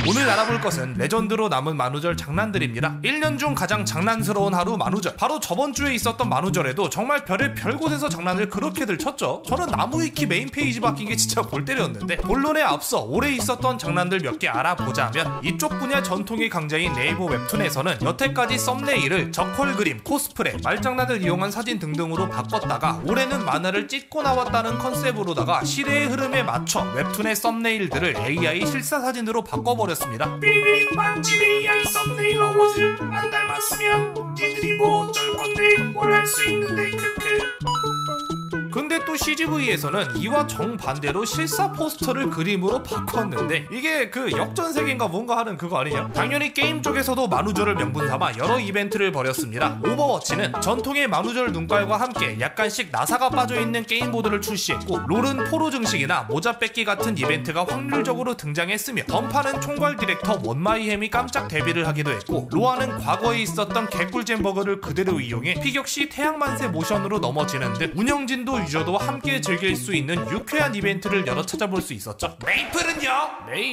오늘 알아볼 것은 레전드로 남은 만우절 장난들입니다. 1년 중 가장 장난스러운 하루 만우절. 바로 저번주에 있었던 만우절에도 정말 별의 별곳에서 장난을 그렇게들 쳤죠. 저는 나무위키 메인 페이지 바뀐 게 진짜 골 때렸는데, 본론에 앞서 올해 있었던 장난들 몇 개 알아보자면, 이쪽 분야 전통의 강자인 네이버 웹툰에서는 여태까지 썸네일을 저퀄 그림, 코스프레, 말장난을 이용한 사진 등등으로 바꿨다가 올해는 만화를 찍고 나왔다는 컨셉으로다가 시대의 흐름에 맞춰 웹툰의 썸네일들을 AI 실사 사진으로 바꿔버렸습니다. 삐리삐리 빵집 AI 썸네일 어워즈 안 닮았으면 니들이 뭐 어쩔 건데 뭘 할 수 있는데 크크. 근데 또 CGV에서는 이와 정반대로 실사 포스터를 그림으로 바꿨는데, 이게 그 역전세계인가 뭔가 하는 그거 아니냐? 당연히 게임 쪽에서도 만우절을 명분삼아 여러 이벤트를 벌였습니다. 오버워치는 전통의 만우절 눈깔과 함께 약간씩 나사가 빠져있는 게임 모드를 출시했고, 롤은 포로 증식이나 모자 뺏기 같은 이벤트가 확률적으로 등장했으며, 던파는 총괄 디렉터 원마이햄이 깜짝 데뷔를 하기도 했고, 로아는 과거에 있었던 개꿀잼 버그를 그대로 이용해 피격시 태양만세 모션으로 넘어지는 듯 운영진도 유저도 함께 즐길 수 있는 유쾌한 이벤트를 여러 찾아볼 수 있었죠. 메이플은요?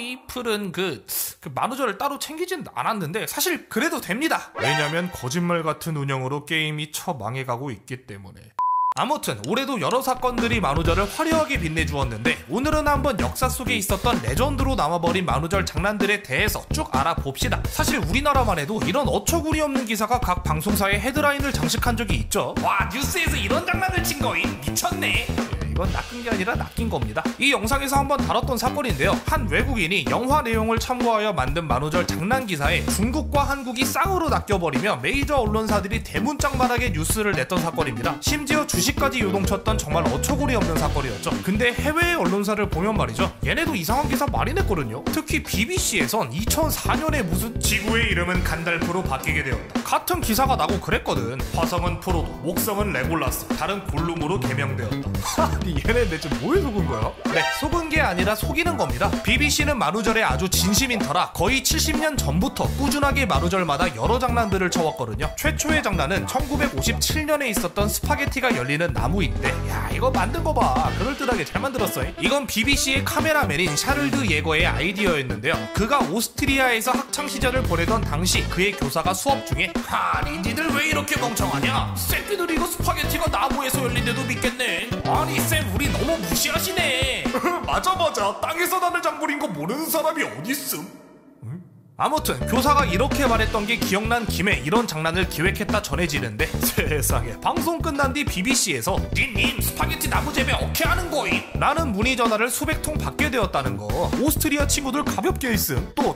메이플은 그 만우절을 따로 챙기진 않았는데 사실 그래도 됩니다. 왜냐면 거짓말 같은 운영으로 게임이 처망해가고 있기 때문에. 아무튼 올해도 여러 사건들이 만우절을 화려하게 빛내주었는데, 오늘은 한번 역사 속에 있었던 레전드로 남아버린 만우절 장난들에 대해서 쭉 알아봅시다. 사실 우리나라만 해도 이런 어처구니 없는 기사가 각 방송사의 헤드라인을 장식한 적이 있죠. 와, 뉴스에서 이런 장난을 친 거임? 미쳤네. 이건 낚은 게 아니라 낚인 겁니다. 이 영상에서 한번 다뤘던 사건인데요. 한 외국인이 영화 내용을 참고하여 만든 만우절 장난 기사에 중국과 한국이 쌍으로 낚여버리며 메이저 언론사들이 대문짝만하게 뉴스를 냈던 사건입니다. 심지어 주식까지 요동쳤던 정말 어처구니 없는 사건이었죠. 근데 해외의 언론사를 보면 말이죠, 얘네도 이상한 기사 많이 냈거든요. 특히 BBC에선 2004년에 무슨 지구의 이름은 간달프로 바뀌게 되었다. 같은 기사가 나고 그랬거든. 화성은 프로도, 목성은 레골라스, 다른 골룸으로 개명되었다. 얘네 대체 뭐에 속은 거야? 네, 속은 게 아니라 속이는 겁니다. BBC는 만우절에 아주 진심인 터라 거의 70년 전부터 꾸준하게 만우절마다 여러 장난들을 쳐왔거든요. 최초의 장난은 1957년에 있었던 스파게티가 열리는 나무인데, 야, 이거 만든 거 봐. 그럴듯하게 잘 만들었어. 이건 BBC의 카메라맨인 샤를드 예거의 아이디어였는데요. 그가 오스트리아에서 학창시절을 보내던 당시 그의 교사가 수업 중에, 아니 니들 왜 이렇게 멍청하냐? 새끼들이 이거 스파게티가 나무에서 열린데도 믿겠네. 아니 쌤, 우리 너무 무시하시네. 맞아, 땅에서 나는 장군인 거 모르는 사람이 어딨음? 아무튼 교사가 이렇게 말했던 게 기억난 김에 이런 장난을 기획했다 전해지는데, 세상에, 방송 끝난 뒤 BBC에서 님 스파게티 나무 재배 어떻게 하는 거임? 라는 문의 전화를 수백 통 받게 되었다는 거. 오스트리아 친구들 가볍게 있음. 또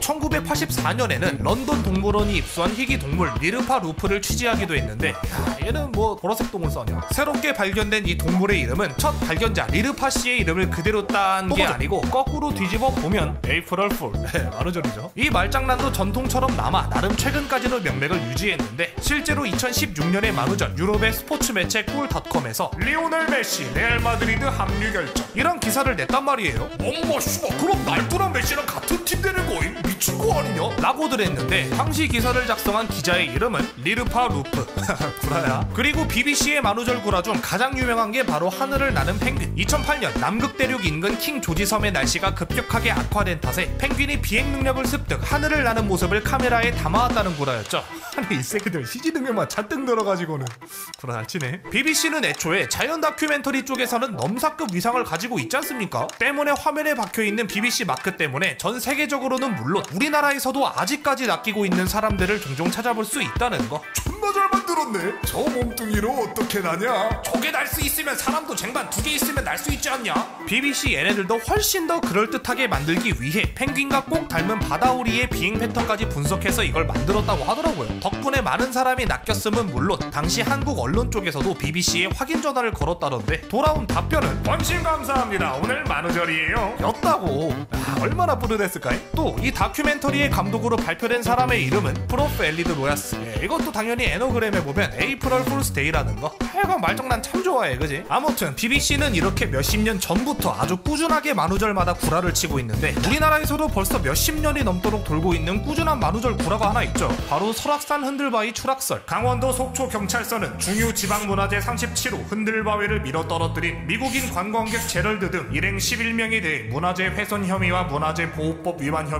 1984년에는 런던 동물원이 입수한 희귀 동물 리르파 루프를 취재하기도 했는데, 야, 얘는 뭐 보라색 동물 써냐. 새롭게 발견된 이 동물의 이름은 첫 발견자 리르파 씨의 이름을 그대로 딴 게 아니고 거꾸로 뒤집어 보면 에이프럴 풀, 만우절이죠. 이 말장난 도 전통처럼 남아 나름 최근까지도 명맥을 유지했는데, 실제로 2016년의 만우절 유럽의 스포츠 매체 꿀닷컴에서 리오넬 메시 레알 마드리드 합류 결정 이런 기사를 냈단 말이에요. 엄마 씨발, 그럼 날두랑 메시랑 같은 팀 되는 거임? 미친 거 아니냐? 라고들 했는데, 당시 기사를 작성한 기자의 이름은 리르파 루프 구라야. 그리고 BBC의 만우절 구라 중 가장 유명한 게 바로 하늘을 나는 펭귄. 2008년 남극 대륙 인근 킹 조지 섬의 날씨가 급격하게 악화된 탓에 펭귄이 비행 능력을 습득 하늘을 나는 모습을 카메라에 담아왔다는 구라였죠. 아니 이 새끼들 CG 능력만 잔뜩 늘어가지고는 구라 잘 치네. BBC는 애초에 자연 다큐멘터리 쪽에서는 넘사급 위상을 가지고 있지 않습니까? 때문에 화면에 박혀있는 BBC 마크 때문에 전 세계적으로는 물론 우리나라에서도 아직까지 낚이고 있는 사람들을 종종 찾아볼 수 있다는 거. 존나 잘 만들었네. 저 몸뚱이로 어떻게 나냐? 저게 날 수 있으면 사람도 쟁반 2개 있으면 날 수 있지 않냐? BBC 얘네들도 훨씬 더 그럴듯하게 만들기 위해 펭귄과 꼭 닮은 바다오리의 비행 패턴까지 분석해서 이걸 만들었다고 하더라고요. 덕분에 많은 사람이 낚였음은 물론 당시 한국 언론 쪽에서도 BBC에 확인 전화를 걸었다던데, 돌아온 답변은 관심 감사합니다. 오늘 만우절이에요. 였다고. 얼마나 뿌듯했을까? 또 이 다큐멘터리의 감독으로 발표된 사람의 이름은 프로프 엘리드 로야스. 이것도 당연히 애너그램에 보면 에이프럴 풀스 데이라는 거. 하여간 말장난 참 좋아해, 그지? 아무튼 BBC는 이렇게 몇십 년 전부터 아주 꾸준하게 만우절마다 구라를 치고 있는데, 우리나라에서도 벌써 몇십 년이 넘도록 돌고 있는 꾸준한 만우절 구라가 하나 있죠. 바로 설악산 흔들바위 추락설. 강원도 속초경찰서는 중유지방문화재 37호 흔들바위를 밀어떨어뜨린 미국인 관광객 제럴드 등 일행 11명에 대해 문화재 훼손 혐의와 문화재 보호법 위반 혐의로 입건.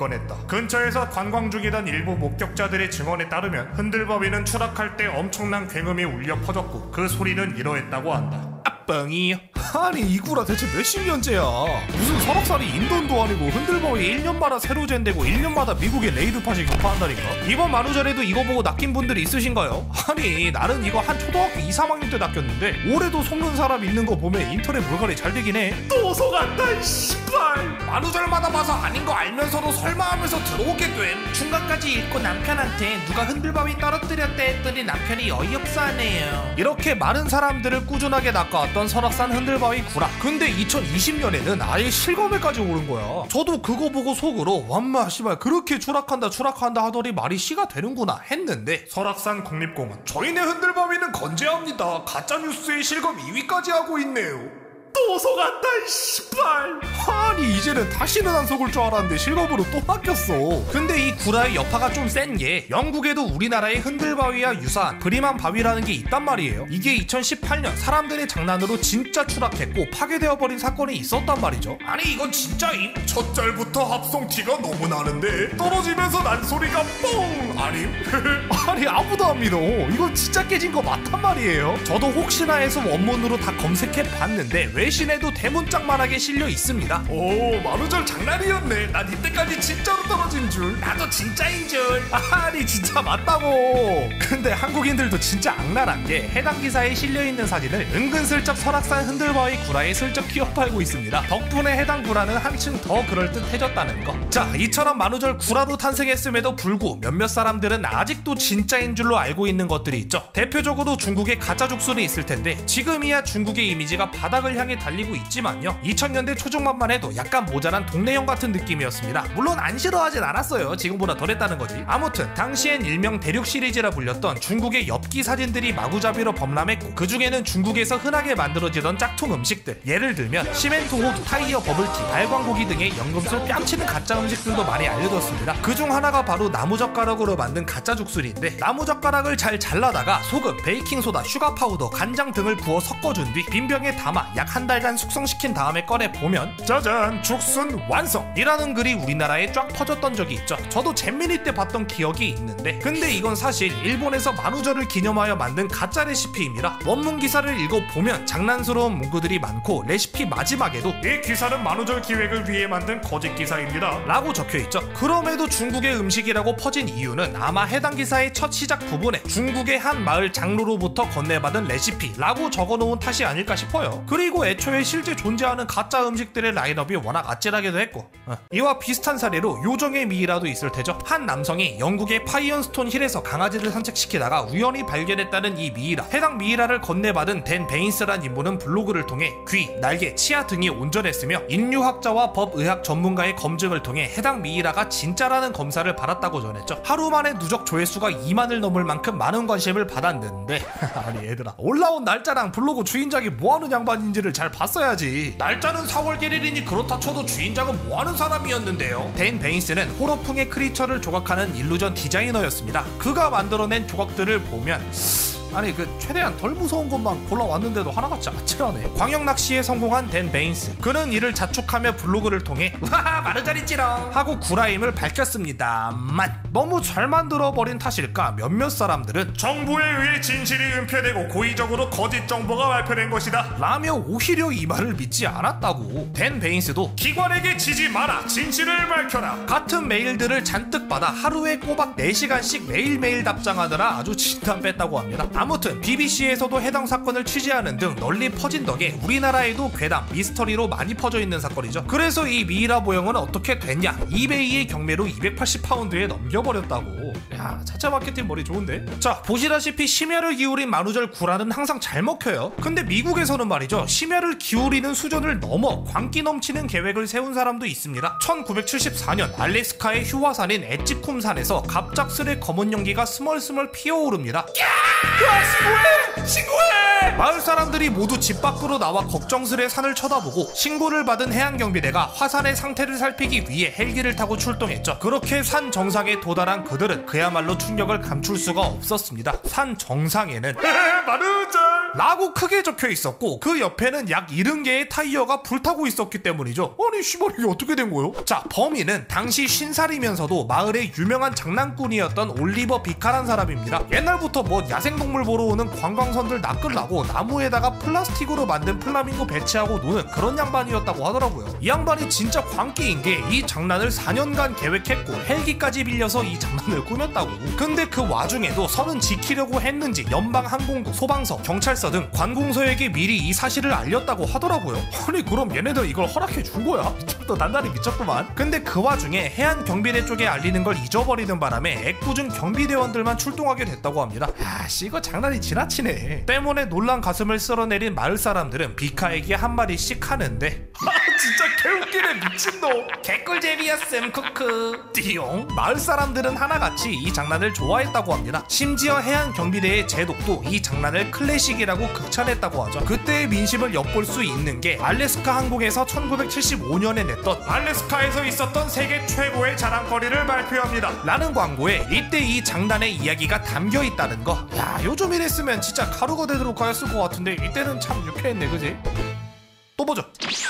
꺼냈다. 근처에서 관광 중이던 일부 목격자들의 증언에 따르면 흔들바위는 추락할 때 엄청난 굉음이 울려 퍼졌고 그 소리는 이러했다고 한다. 뻥이. 아니 이 구라 대체 몇십 년째야. 무슨 설악산이 인도도 아니고 흔들바위 1년마다 새로 젠되고 1년마다 미국의 레이드팟이 격파한다니까. 이번 만우절에도 이거 보고 낚인 분들이 있으신가요? 아니 나는 이거 한 초등학교 2, 3학년 때 낚였는데 올해도 속는 사람 있는 거 보면 인터넷 물갈이 잘 되긴 해. 또 속았다 씨발. 만우절마다 봐서 아닌 거 알면서도 설마 하면서 들어오게 됨. 중간까지 읽고 남편한테 누가 흔들바위 떨어뜨렸대 했더니 남편이 어이없어 하네요. 이렇게 많은 사람들을 꾸준하게 낚아왔던 설악산 흔들바위 구라. 근데 2020년에는 아예 실검에까지 오른 거야. 저도 그거 보고 속으로 완마 씨발 그렇게 추락한다 하더니 말이 씨가 되는구나 했는데 설악산 국립공원 저희네 흔들바위는 건재합니다. 가짜뉴스의 실검 2위까지 하고 있네요. 또 속았다 씨발. 아니 이제는 다시는 안 속을 줄 알았는데 실검으로 또 바뀌었어. 근데 이 구라의 여파가 좀 센 게 영국에도 우리나라의 흔들바위와 유사한 브리만 바위라는 게 있단 말이에요. 이게 2018년 사람들의 장난으로 진짜 추락했고 파괴되어 버린 사건이 있었단 말이죠. 아니 이건 진짜임? 첫 절부터 합성 티가 너무 나는데 떨어지면서 난 소리가 뽕 아님? 아니 아무도 안 믿어. 이건 진짜 깨진 거 맞단 말이에요. 저도 혹시나 해서 원문으로 다 검색해 봤는데 외신에도 대문짝만하게 실려 있습니다. 오 만우절 장난이었네. 난 이때까지 진짜로 떨어진 줄. 나도 진짜인 줄. 아니 진짜 맞다고. 근데 한국인들도 진짜 악랄한 게 해당 기사에 실려있는 사진을 은근슬쩍 설악산 흔들바위 구라에 슬쩍 기업하고 있습니다. 덕분에 해당 구라는 한층 더 그럴듯해졌다는 거. 자 이처럼 만우절 구라로 탄생했음에도 불구 몇몇 사람들은 아직도 진짜인 줄로 알고 있는 것들이 있죠. 대표적으로 중국의 가짜 죽순이 있을 텐데 지금이야 중국의 이미지가 바닥을 향해 달리고 있지만요 2000년대 초중반만 해도 약간 모자란 동네형 같은 느낌이었습니다. 물론 안 싫어하진 않았어요. 지금보다 덜했다는 거지. 아무튼 당시엔 일명 대륙 시리즈라 불렸던 중국의 엽기 사진들이 마구잡이로 범람했고 그 중에는 중국에서 흔하게 만들어지던 짝퉁 음식들, 예를 들면 시멘트 호두, 타이어 버블티, 발광고기 등의 연금술 뺨치는 가짜 음식들도 많이 알려졌습니다. 그중 하나가 바로 나무젓가락으로 만든 가짜 죽순인데 나무젓가락을 잘 잘라다가 소금, 베이킹소다, 슈가 파우더, 간장 등을 부어 섞어준 뒤 빈병에 담아 약 한 달간 숙성시킨 다음에 꺼내보면 짜잔 죽순 완성! 이라는 글이 우리나라에 쫙 퍼졌던 적이 있죠. 저도 잼민이 때 봤던 기억이 있는데 근데 이건 사실 일본에서 만우절을 기념하여 만든 가짜 레시피입니다. 원문 기사를 읽어보면 장난스러운 문구들이 많고 레시피 마지막에도 이 기사는 만우절 기획을 위해 만든 거짓 기사입니다 라고 적혀있죠. 그럼에도 중국의 음식이라고 퍼진 이유는 아마 해당 기사의 첫 시작 부분에 중국의 한 마을 장로로부터 건네받은 레시피라고 적어놓은 탓이 아닐까 싶어요. 그리고 애초에 실제 존재하는 가짜 음식들의 라인업이 워낙 아찔하기도 했고 이와 비슷한 사례로 요정의 미이라도 있을 테죠. 한 남성이 영국의 파이언스톤 힐에서 강아지를 산책시키다가 우연히 발견했다는 이 미이라. 해당 미이라를 건네받은 댄 베인스란 인물은 블로그를 통해 귀, 날개, 치아 등이 온전했으며 인류학자와 법의학 전문가의 검증을 통해 해당 미이라가 진짜라는 검사를 받았다고 전했죠. 하루 만에 누적 조회수가 2만을 넘을 만큼 많은 관심을 받았는데 아니 얘들아 올라온 날짜랑 블로그 주인장이 뭐하는 양반인지를 잘 봤어야지. 날짜는 4월 1일이니 그렇다 쳐도 주인장은 뭐하는 사람이었는데요. 댄 베인스는 호러풍의 크리처를 조각하는 일루전 디자이너였습니다. 그가 만들어낸 조각들을 보면 아니 최대한 덜 무서운 것만 골라왔는데도 하나같이 아찔하네. 광역낚시에 성공한 댄 베인스. 그는 이를 자축하며 블로그를 통해 와하 마르자리찌렁 하고 구라임을 밝혔습니다만 너무 잘 만들어버린 탓일까 몇몇 사람들은 정부에 의해 진실이 은폐되고 고의적으로 거짓 정보가 발표된 것이다 라며 오히려 이 말을 믿지 않았다고. 댄 베인스도 기관에게 지지 마라 진실을 밝혀라 같은 메일들을 잔뜩 받아 하루에 꼬박 4시간씩 매일매일 답장하느라 아주 진땀 뺐다고 합니다. 아무튼 BBC에서도 해당 사건을 취재하는 등 널리 퍼진 덕에 우리나라에도 괴담, 미스터리로 많이 퍼져 있는 사건이죠. 그래서 이 미이라 모형은 어떻게 됐냐? 이베이의 경매로 280파운드에 넘겨버렸다고. 야 차차 마케팅 머리 좋은데? 자 보시다시피 심혈을 기울인 만우절 구라는 항상 잘 먹혀요. 근데 미국에서는 말이죠 심혈을 기울이는 수준을 넘어 광기 넘치는 계획을 세운 사람도 있습니다. 1974년 알래스카의 휴화산인 엣지쿰산에서 갑작스레 검은 연기가 스멀스멀 피어오릅니다. 신고해! 마을 사람들이 모두 집 밖으로 나와 걱정스레 산을 쳐다보고 신고를 받은 해양경비대가 화산의 상태를 살피기 위해 헬기를 타고 출동했죠. 그렇게 산 정상에 도달한 그들은 그야말로 충격을 감출 수가 없었습니다. 산 정상에는 만우절 라고 크게 적혀 있었고 그 옆에는 약 70개의 타이어가 불타고 있었기 때문이죠. 아니 씨발 이게 어떻게 된 거예요? 자, 범인은 당시 50살이면서도 마을의 유명한 장난꾼이었던 올리버 비카란 사람입니다. 옛날부터 뭐 야생동물 보러 오는 관광선들 낚으려고 나무에다가 플라스틱으로 만든 플라밍고 배치하고 노는 그런 양반이었다고 하더라고요. 이 양반이 진짜 광기인 게 이 장난을 4년간 계획했고 헬기까지 빌려서 이 장난을 꾸몄다고. 근데 그 와중에도 선은 지키려고 했는지 연방항공국, 소방서, 경찰서 등 관공서에게 미리 이 사실을 알렸다고 하더라고요. 아니 그럼 얘네들 이걸 허락해 준 거야? 미쳤다, 단단히 미쳤구만. 근데 그 와중에 해안경비대 쪽에 알리는 걸 잊어버리는 바람에 애꿎은 경비대원들만 출동하게 됐다고 합니다. 아씨 이거 장난이 지나치네. 때문에 놀란 가슴을 쓸어내린 마을 사람들은 비카에게 한마디씩 하는데 진짜 개웃기네 미친놈. 개꿀잼이었음 크크. 띠용. 마을 사람들은 하나같이 이 장난을 좋아했다고 합니다. 심지어 해안경비대의 제독도 이 장난을 클래식이라고 극찬했다고 하죠. 그때의 민심을 엿볼 수 있는 게 알래스카 항공에서 1975년에 냈던 알래스카에서 있었던 세계 최고의 자랑거리를 발표합니다 라는 광고에 이때 이 장난의 이야기가 담겨 있다는 거. 야 요즘 이랬으면 진짜 가루가 되도록 하였을 것 같은데 이때는 참 유쾌했네 그지? 또 보죠.